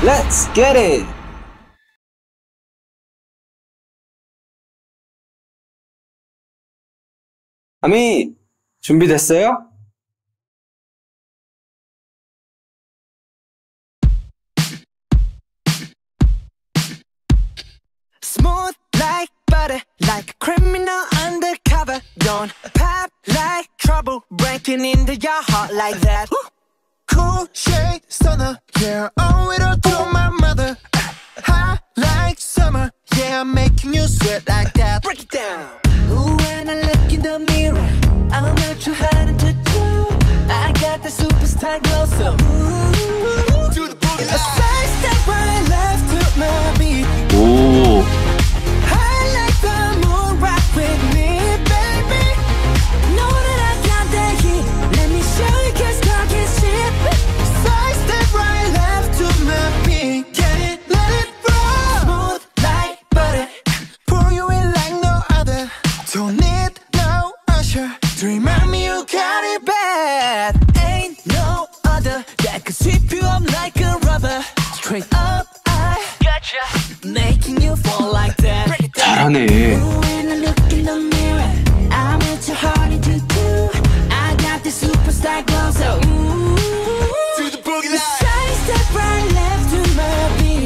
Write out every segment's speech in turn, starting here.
Let's get it! 아미, 준비됐어요? Smooth like butter, like a criminal undercover. Don't pop like trouble, breaking into your heart like that. Cool shade stunner, yeah, owe it all to my mother. Hot like summer, yeah, I'm making you sweat like that. Break it down. Ooh, when I look in the mirror, I'm not too hard to do. I got the superstar glow, so ooh, Do the boogie a side step right left to my beat. 오, I like the moon rock with me, baby. Know that I got that heat. Let me show you 'cause talk is cheap. Side step right left to my beat. Get it, let it roll. Smooth like butter. Pour you in like no other. Don't need no usher to remind me you got it bad. Ain't no other that could sweep you up like a rubber. Straight up, I gotcha. Making you fall like that. Break it down. 잘하네. When I look in the mirror, I'm not too hard to do. I got the superstar glow, so ooh. Do the boogie line. Side step right left to my beat.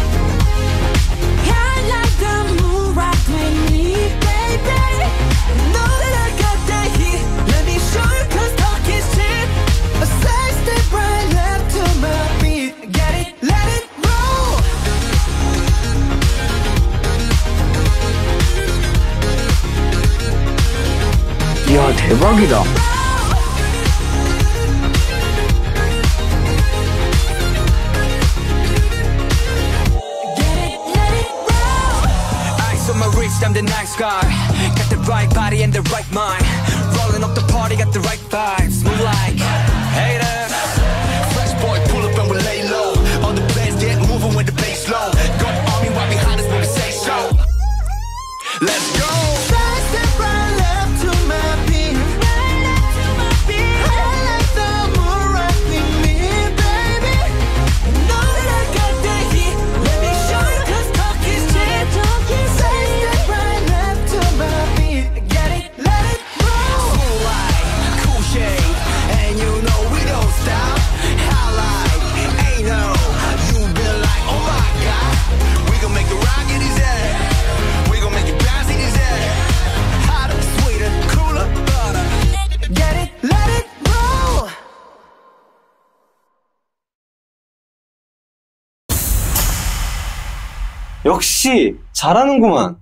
I like the moon rock with me, baby. Know that I got that heat. Let me show you 'cause talk is cheap. A side step right left to my beat. Get it, let it roll. 이야, 대박이다. Get it, let it roll. Eyes on my wrist, I'm the nice guy. Got the right body and the right mind. Rolling up the party, got the right vibes. Move like haters. Fresh boy, pull up and we lay low. All the players get moving with the bass low. Got the army right behind us when we say so. Let's go. Side step right left to my beat. Right up to my beat. I like the moon rock with me, baby. Know that I got that heat. Let me show you 'cause talk is cheap. Side step right left to my beat. Get it, let it roll. Cool light, cool shade, and you know we don't stop. Highlight, ain't no. You been like, oh my god. We gon' make it rock in his head. We gon' make it bounce in his head. Hotter, sweeter, cooler, butter. Get it, let it roll. 역시 잘하는구만.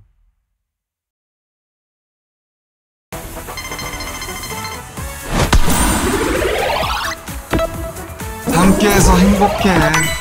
함께해서 행복해.